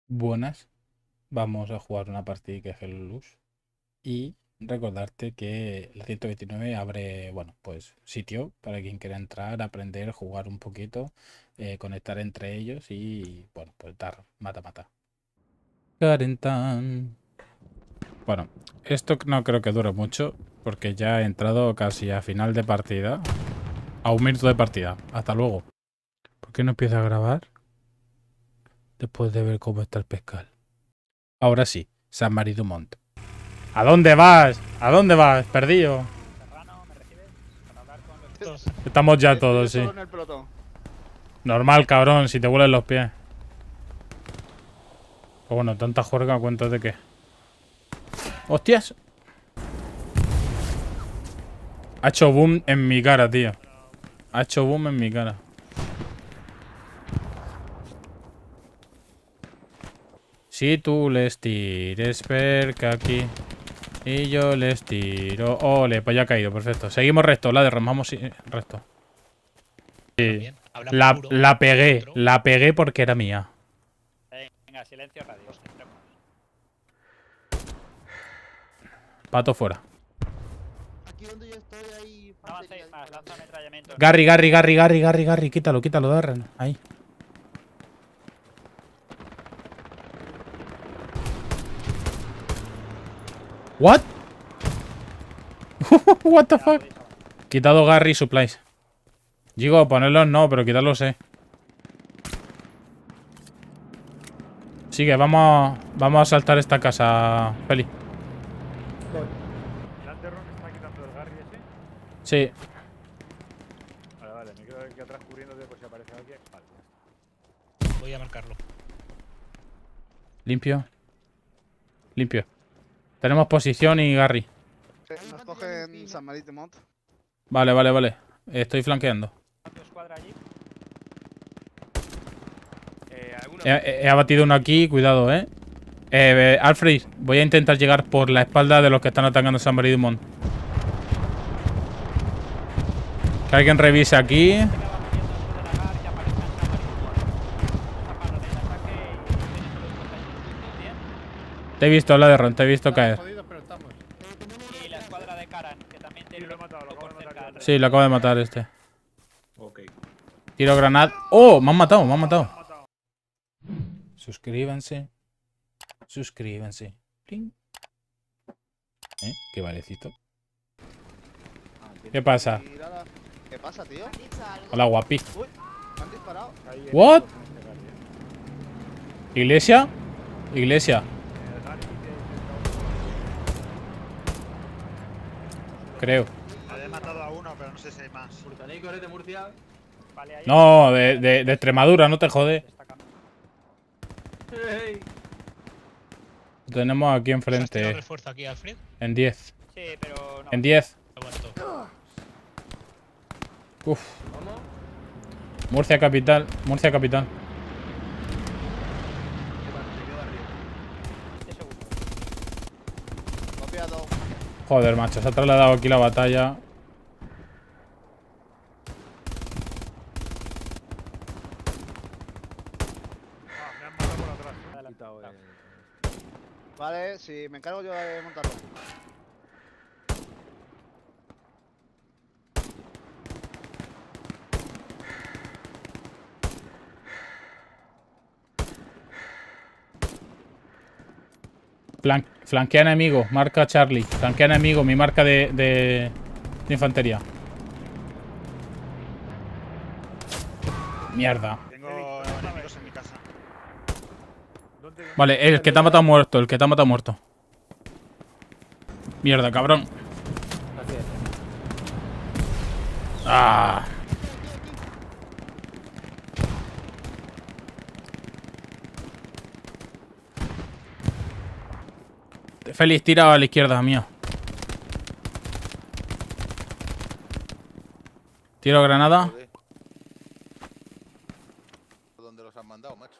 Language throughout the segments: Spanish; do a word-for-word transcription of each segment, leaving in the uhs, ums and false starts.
Buenas, vamos a jugar una partida que es Hello Luz y recordarte que la ciento veintinueve abre, bueno, pues sitio para quien quiera entrar, aprender, jugar un poquito, eh, conectar entre ellos y, bueno, pues dar mata-mata. Carentan. Bueno, esto no creo que dure mucho porque ya he entrado casi a final de partida, a un minuto de partida. Hasta luego. ¿Por qué no empieza a grabar? Después de ver cómo está el pescal. Ahora sí, San Marí du Mont. ¿A dónde vas? ¿A dónde vas? Perdido. Estamos ya todos, sí. Normal, cabrón, si te huelen los pies. Pero bueno, tanta juerga, ¿cuentas de qué? ¡Hostias! Ha hecho boom en mi cara, tío. Ha hecho boom en mi cara. Si tú les tires cerca aquí y yo les tiro... Ole, pues ya ha caído, perfecto. Seguimos recto, la derramamos y... recto. Sí. La, la pegué, la pegué porque era mía. Venga, silencio radio. Pato fuera. Aquí donde yo estoy ahí. No avancéis más, lanza ametrallamiento. Garry, Garry, Garry, Garry, Garry, Garry. Quítalo, quítalo, Darren. Ahí. What? What the fuck? Quitado Garry supplies. Digo, ponerlos no, pero quitarlos sé. Sigue, vamos, vamos a saltar esta casa, Feli. ¿El Alterron está quitando el Garry ese? Sí. Vale, vale, me quedo aquí atrás cubriéndote por si aparece alguien. Vale. Voy a marcarlo. Limpio. Limpio. Tenemos posición y Garry. Nos cogen San Marí du Mont. Vale, vale, vale. Estoy flanqueando. ¿Tu escuadra allí? He, he- he abatido uno aquí, cuidado, eh. Eh, eh, Alfred, voy a intentar llegar por la espalda de los que están atacando San Marí du Mont. Que alguien revise aquí. Te he visto, la de Ron, te he visto caer. Y la escuadra de Karan, que también tiene. Sí, lo he matado, lo acabo de matar. Sí, lo acabo de matar este. Ok. Tiro granada. ¡Oh! Me han matado, me han matado. Suscríbanse. Suscríbanse. Pling. ¿Eh? ¿Qué valecito? ¿Qué pasa? ¿Qué pasa, tío? Hola, guapi. Uy, me han disparado. What? ¿Iglesia? Iglesia. Creo. He matado a uno, pero no sé si hay más. Británico, eres de Murcia. Vale, ahí No, de, de, de Extremadura, no te jode. destacando. Hey. Lo tenemos aquí ¿Has tirado enfrente. refuerzo aquí, Alfred? En diez. Sí, pero no. En diez. Aguanto. Uf. ¿Vamos? Murcia capital. Murcia capital. Qué seguro. Copiado. Joder, macho. Se ha trasladado aquí la batalla. Ah, me han matado por atrás. Adelante. Vale, sí, me encargo yo de montarlo. Flan flanquea enemigo. Marca Charlie. Flanquea enemigo. Mi marca de, de, de infantería. Mierda. Tengo enemigos en mi casa. ¿Dónde? Vale, el que te ha matado muerto. El que te ha matado muerto. Mierda, cabrón. Así es. Ah. Félix, tira a la izquierda, mía. Tiro granada. ¿Dónde los han mandado, macho?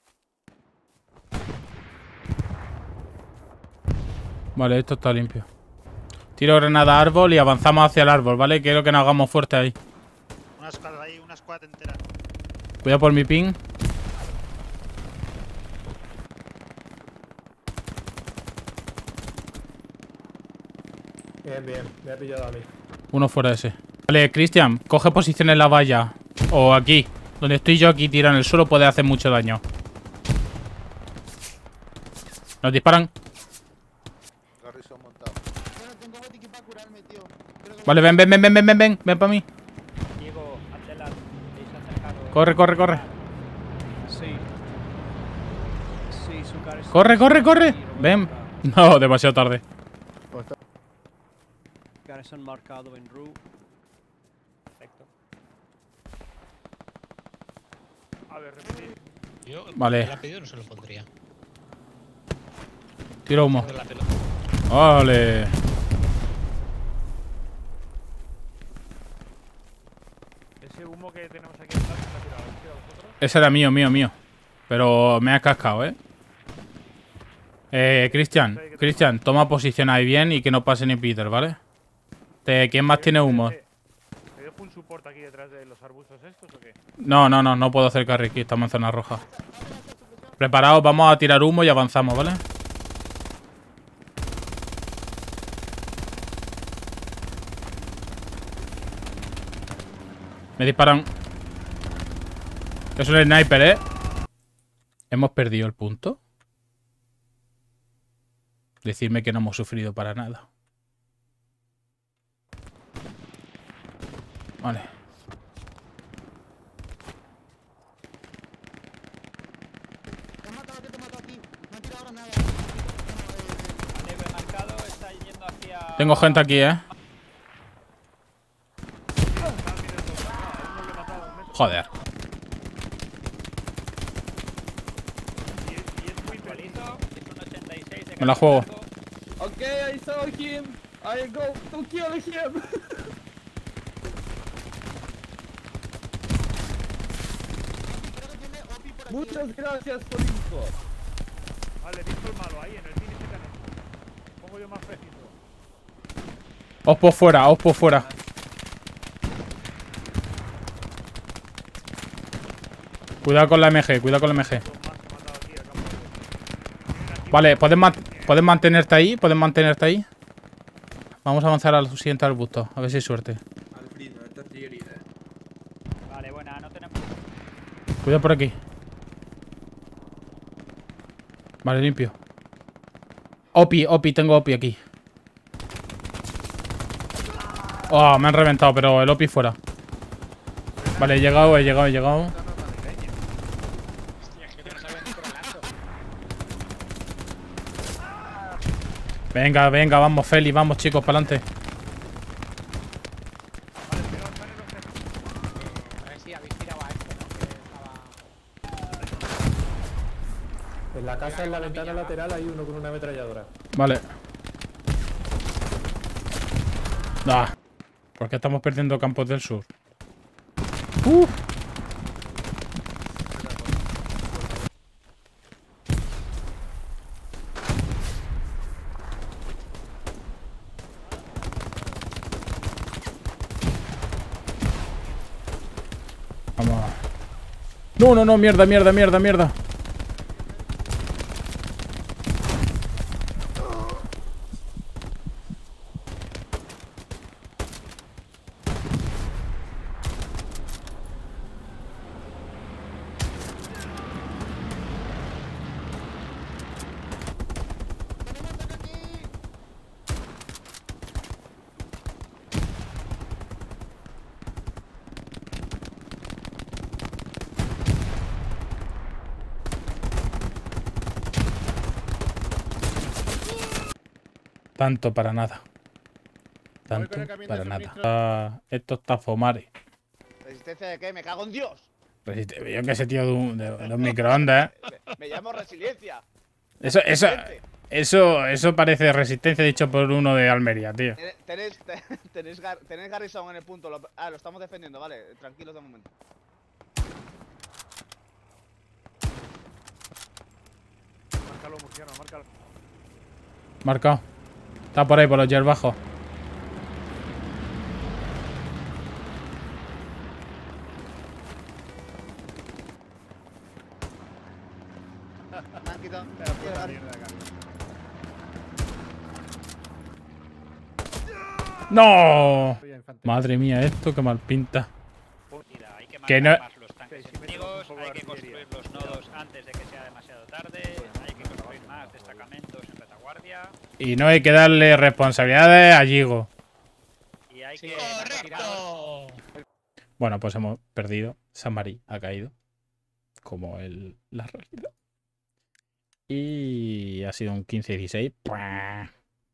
Vale, esto está limpio. Tiro granada a árbol y avanzamos hacia el árbol, ¿vale? Quiero que nos hagamos fuerte ahí. Una squad ahí, una squad entera. Cuidado por mi ping. Bien, bien. Me ha pillado a mí. Uno fuera ese. Vale, Cristian, coge posición en la valla. O aquí. Donde estoy yo aquí tirado en el suelo puede hacer mucho daño. Nos disparan. Garrison montado. Bueno, tengo botiquín para curarme, tío. Creo que- Vale, ven, ven, ven, ven, ven, ven, ven, ven para mí. Diego, hazte la... se ha acercado. Corre, corre, corre. Sí. Sí, su cara es... Corre, corre, corre. Ven. No, demasiado tarde. Garrison marcado en Ru. Perfecto. A ver, repetir. Yo, Vale. el apellido no se lo pondría. Tiro humo. De la pelota. Vale. Ese humo que tenemos aquí en plato, ¿se ha tirado? ¿Lo habéis tirado vosotros? Ese era mío, mío, mío. Pero me has cascado, ¿eh? Eh, Cristian. Cristian, toma posición ahí bien y que no pase ni Peter, ¿vale? Te- ¿Quién más tiene humo? ¿Te dejo un support aquí detrás de los arbustos estos o qué? No, no, no, no puedo hacer carry aquí, estamos en zona roja. Preparados, vamos a tirar humo y avanzamos, ¿vale? Me disparan. Es un sniper, ¿eh? ¿Hemos perdido el punto? Decidme que no hemos sufrido para nada. Vale. Te he matado, te he matado aquí. No han tirado nada. Vale, marcado, está yendo hacia... Tengo gente aquí, ¿eh? Joder. Igualito, es un ochenta y seis de Me la juego. cargo. Okay, I saw him. I go to kill him. Muchas gracias por info. Vale, visto el malo ahí en el mini ese canal. Pongo yo más preciso. Ospo fuera, Ospo fuera. Cuidado con la M G, cuidado con la M G. Dos más que he matado aquí, acabo de... Vale, ¿puedes, man- ¿puedes mantenerte ahí? ¿Puedes mantenerte ahí? Vamos a avanzar al siguiente arbusto. A ver si hay suerte. Vale, buena, no tenemos... Cuidado por aquí. Vale, limpio. Opi, Opi, tengo Opi aquí. Oh, me han reventado, pero el Opi fuera. Vale, he llegado, he llegado, he llegado. Hostia, es que no sabía ni por el lazo. Venga, venga, vamos, Feli, vamos, chicos, para adelante. A ver si habéis tirado a este, ¿no? Que estaba... En la casa, en la ventana lateral, hay uno con una ametralladora. Vale. Ah, ¿por qué estamos perdiendo campos del sur? Uf. Vamos. No, no, no, mierda, mierda, mierda, mierda. Tanto para nada. Tanto con el camión de para nada. suministro. Ah, esto está fomare. ¿Resistencia de qué? ¡Me cago en Dios! Resiste- Yo que sé, tío, de un, de- de un microondas, ¿eh? Me, me llamo resiliencia. Eso, eso, Resistente. eso, eso parece resistencia dicho por uno de Almería, tío. Tenéis, tenéis, tenéis, gar- tenéis Garrison en el punto. Lo, ah, lo estamos defendiendo, vale. Tranquilos de momento. Márcalo, Murciano, márcalo. Marcado. Está por ahí, por los yerbajos. Me han quitado. Pero Mira, puta Gar- mierda, Carlos. ¡No! Voy a infantería. Madre mía, esto qué mal pinta. Mira, hay que Que matar no- más los tanques Sí, sí, metemos enemigos, un poco hay de que artillería. construir los nodos antes de que sea demasiado tarde, hay que construir más destacamentos en retaguardia Y no hay que darle responsabilidades a Yigo. y hay Sí, que... ¡correcto! Bueno, pues hemos perdido. Samari ha caído. Como el, la realidad. Y ha sido un quince dieciséis. Pua.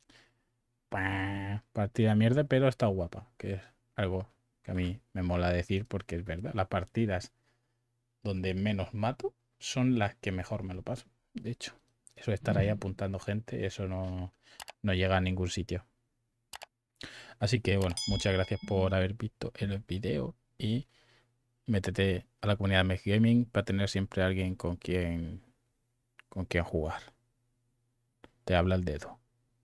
Pua. Partida de mierda, pero está guapa. Que es algo que a mí me mola decir porque es verdad. Las partidas donde menos mato son las que mejor me lo paso. De hecho, eso de estar ahí apuntando gente, eso no, no llega a ningún sitio. Así que bueno, muchas gracias por haber visto el video y métete a la comunidad de Mech Gaming para tener siempre a alguien con quien con quien jugar. Te habla el dedo.